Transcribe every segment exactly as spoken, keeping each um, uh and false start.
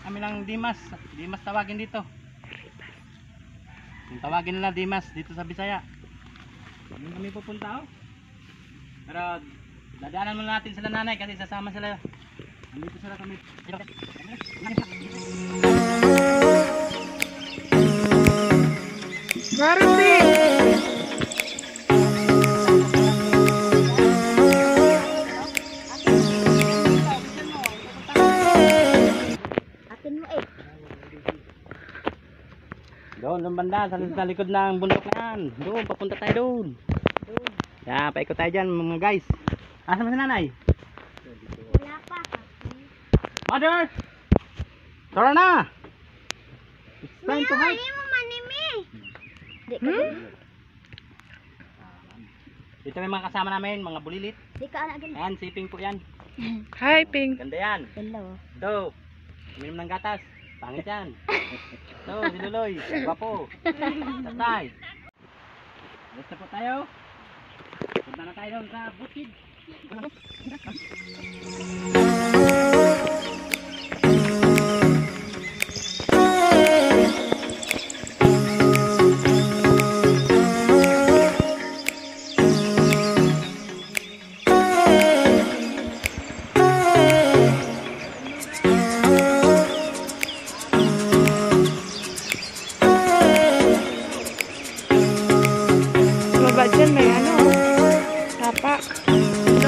kami ng Dimas. Dimas tawagin dito. Yung tawagin nila Dimas dito sa Bisaya. Doon kami pupunta oh. Pero dadaanan muna natin sila nanay kasi sasama sila. Nandito sila kami. Marami! Doon, doon banda, sa, sa likod ng bundok na yan. Doon, papunta tayo doon. Doon. Yan, paikot tayo dyan mga guys. Asa mo si nanay? Wala pa. Mother! Tara na! It's time to hike. Hindi mo manimi. Di ka Hmm? Dito may mga kasama namin, mga bulilit. Di ka anak ganun. Ayan, si Ping po yan. Hi, Pink. Ganda yan. Hello. Ito, uminom ng gatas. Pangit yan. Ito, si Luloy. Gwapo. Tatay. Alis na po tayo. Punta na tayo doon sa bukid. Baba dyan may ano, tapak. Ito.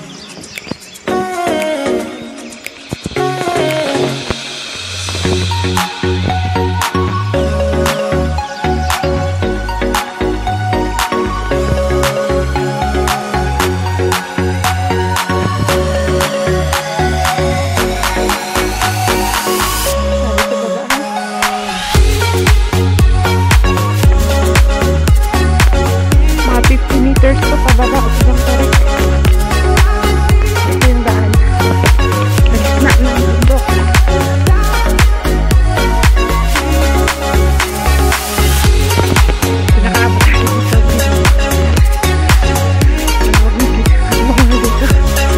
Mga fifty meters to pababa. Isang tarik. Ito yung daan. Nagna ng bundok. Pinakaabot tayo dito. Huwag mo dito.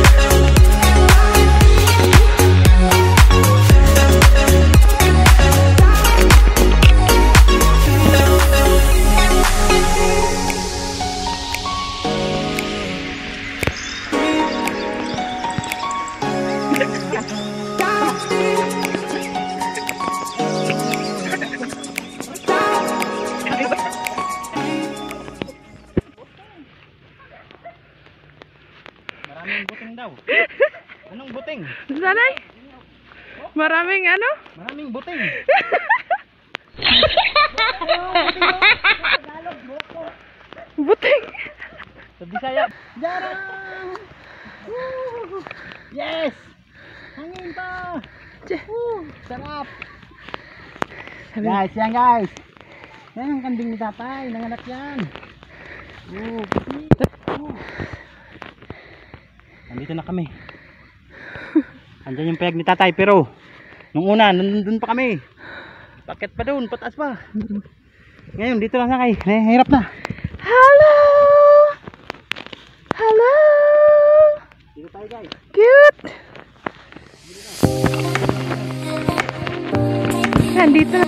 Maraming buting daw. Anong buting? Sanay? Maraming ano? Maraming buting. Buting. Sa Bisaya. Jarang! Woo! Yes! Hangin pa! Woo! Sarap! Guys, yan guys! Yan ang kambing ni tatay. Nanganak yan. Oh, kasi. Oh. Nandito na kami. Andyan yung payag ni tatay pero nung una, nandun pa kami. Bakit pa doon? Pataas pa. Ngayon, dito lang na kayo. Hirap na. Hello! Hello! Dito tayo guys. Cute! Nandito.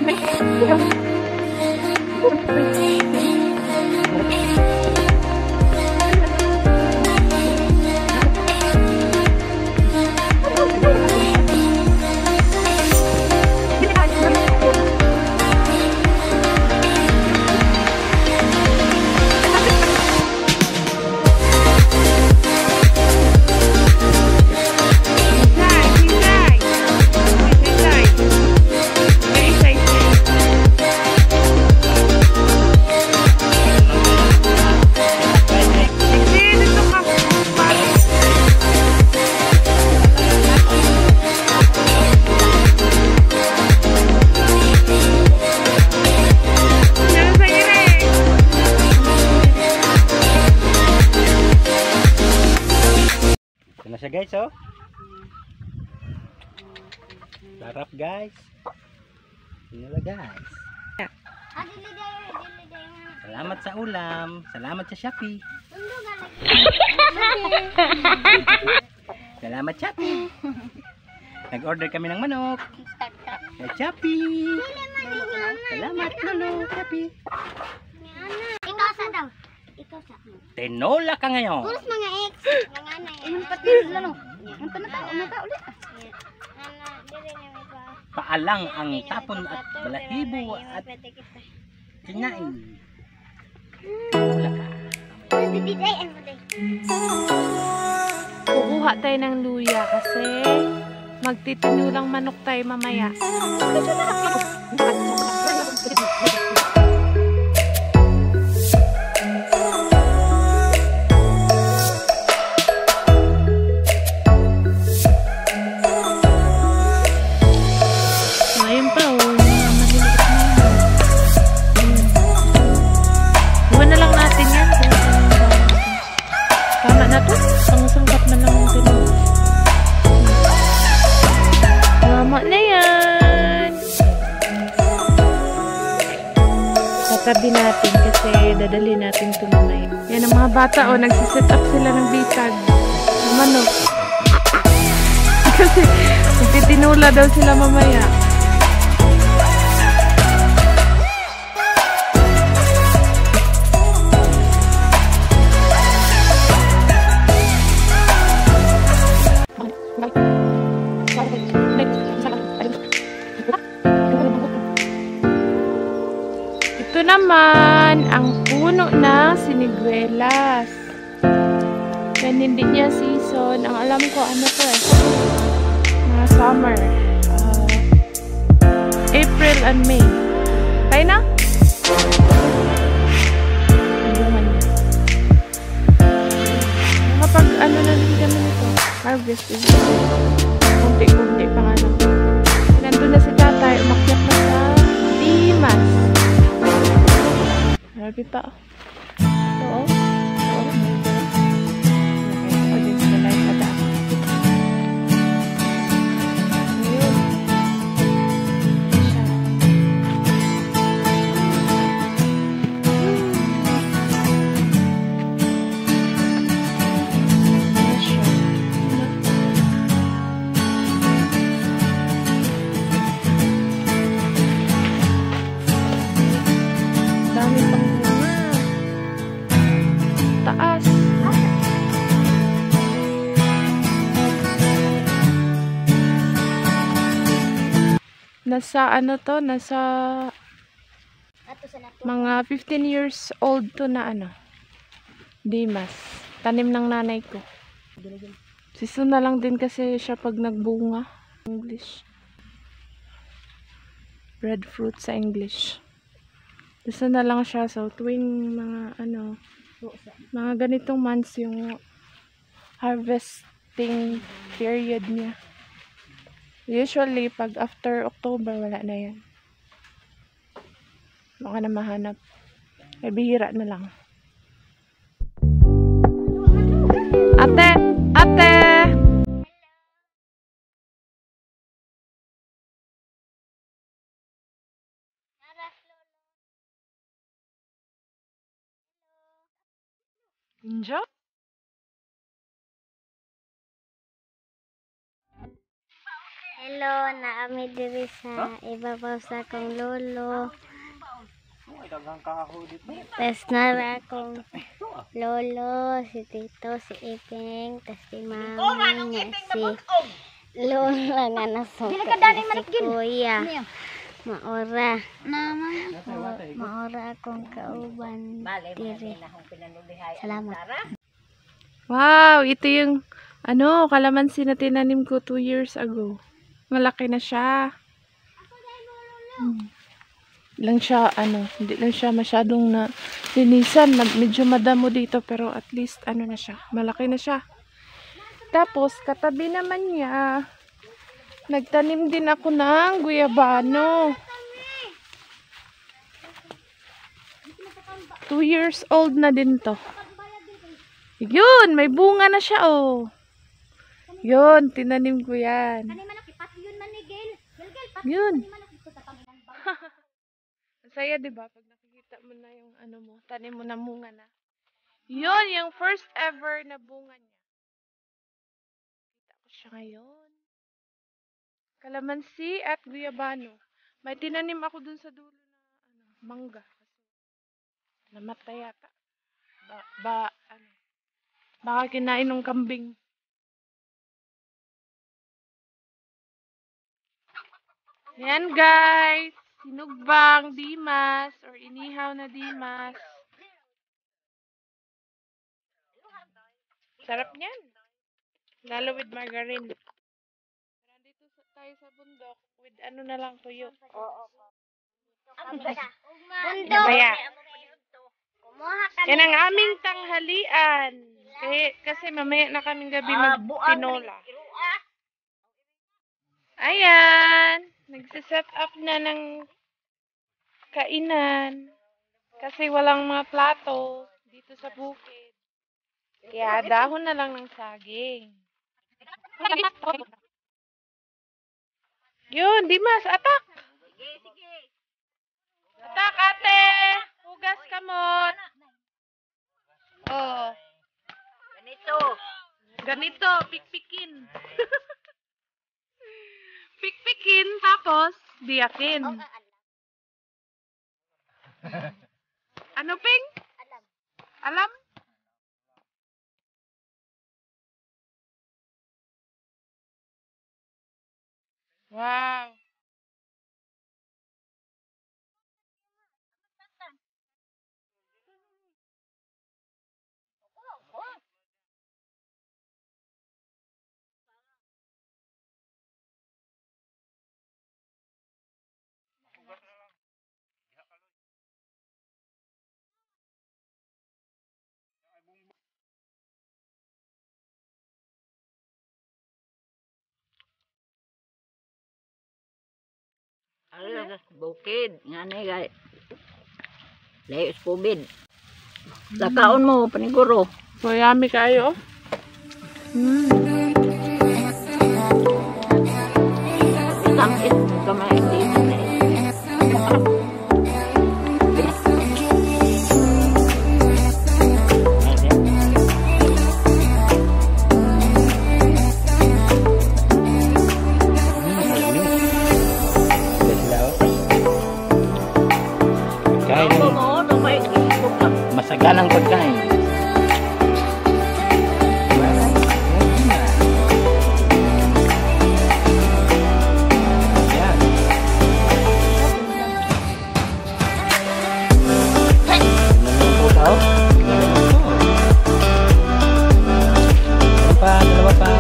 Ito na siya guys oh. Sarap guys. Yun na guys. Ah, dili dayo, dili dayo. Salamat sa ulam. Salamat sa Shopee. Undo nga lagi. Salamat Shopee. Nag-order kami ng manok. Kay Chappy. Salamat, Lolo. Chappy. Ikaw sa daw. Ikaw sa. Tinola ka ngayon. Puros mga ex. Mga anay. Ang pati sila no. Ang tanata, umata ulit. Ana, dili na may pa. Paalang ang tapon at balahibo at sinain. Tinola ka. Puros dididayan mo day. Kukuha tayo ng luya kasi magtitinulang manok tayo mamaya. Ngayon pa, oh, yung mga maliliit na yan. Iwan na lang natin yan. Tama na to. Pangsangkat man lang natin. Tama na yan. Tatabi natin kasi dadali natin ito mamaya. Yan ang mga bata, oh, nagsiset up sila ng bitag. Ng manok. Kasi magtitinula daw sila mamaya. Ito naman ang puno ng siniguelas. Yan hindi niya season. Ang alam ko ano to eh. Mga summer. Uh, April and May. Tayo na? Ang bunga niya. Kapag ano na din kami nito. Harvest is kunti-kunti pa nga lang. Nandun na si tatay. Umakyat na sa Dimas. Marami pa. Ito oh. Ito oh. Okay. Oh, this is the light at ako. Ayun. Siya. Ayan siya. Dami pang bunga. Taas. Nasa ano to? Nasa Ato sa nato. mga fifteen years old to na ano. Dimas. Tanim ng nanay ko. Season na lang din kasi siya pag nagbunga. English. Breadfruit sa English. Gusto na lang siya. So, tuwing mga ano, mga ganitong months yung harvesting period niya. Usually, pag after October, wala na yan. Baka na mahanap. May bihira na lang. Ate! Ate! Injo? Hello, naami diri sa ibabaw sa akong lolo. Tas nara akong lolo, si tito, si Iping, tas si mama niya, si lola nga nasungkat na si kuya. Maora. Maora akong kauban diri. Salamat. Wow! Ito yung ano, kalamansi na tinanim ko two years ago. Malaki na siya. Hmm. Lang siya, ano, hindi lang siya masyadong na linisan. Medyo madamo dito, pero at least, ano na siya. Malaki na siya. Tapos, katabi naman niya, nagtanim din ako ng guyabano. Two years old na din to. Yun, may bunga na siya, oh. Yun, tinanim ko yan. Yun. Masaya, diba? Pag nakikita mo na yung ano mo, tanim mo na bunga na. Yun, yung first ever na bunga niya. Kita ko siya ngayon. Kalamansi at guyabano. May tinanim ako dun sa dulo na ano, mangga. Namatay yata. Ba, ba, ano. Baka kinain ng kambing. Yan guys. Sinugbang dimas or inihaw na dimas. Sarap niyan. Lalo with margarine. Nandito sa- tayo sa bundok with ano na lang tuyo. Oo. Bundok. Kaya, Kumuha ka yan ang aming tanghalian. Kaya, kasi mamaya na kaming gabi mag-tinola. Ayan. Nagsiset up na ng kainan. Kasi walang mga plato dito sa bukid. Kaya dahon na lang ng saging. Yun, Dimas, atak! Atak, ate! Hugas kamot! Oh. Ganito. Ganito, pikpikin. Pikpikin, tapos diyakin. Ano, Ping? Alam. Alam? Wow. Ala, bukid. Nga ni, gay. Layos kubid. Lakaon mo, paniguro. Mayami kayo. Hmm. Isang it, kamay dito na eh. Kain Ako ng mo, tumay isip ka. masaganang pagkain. Yan. Ano po tao? Ano pa? Dalawa pa.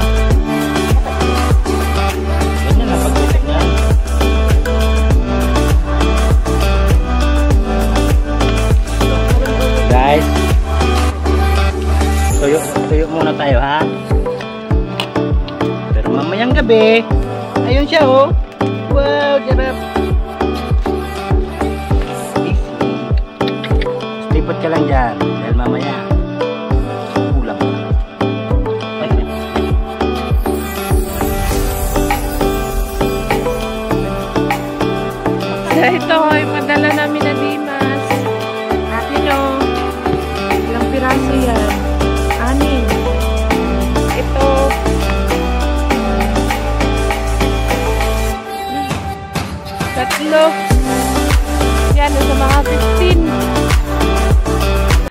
Ganyan ang pag-isip niya. Guys, tuyo, tuyo muna tayo ha. Pero mamayang gabi, ayun siya oh. Wow, jarap. Easy. Stipot ka lang dyan, dahil mamaya kulang ka. Kaya ito ay madala namin na Dimas. Akin o. Ilang piraso yan? Anin. Ito. Tatlo.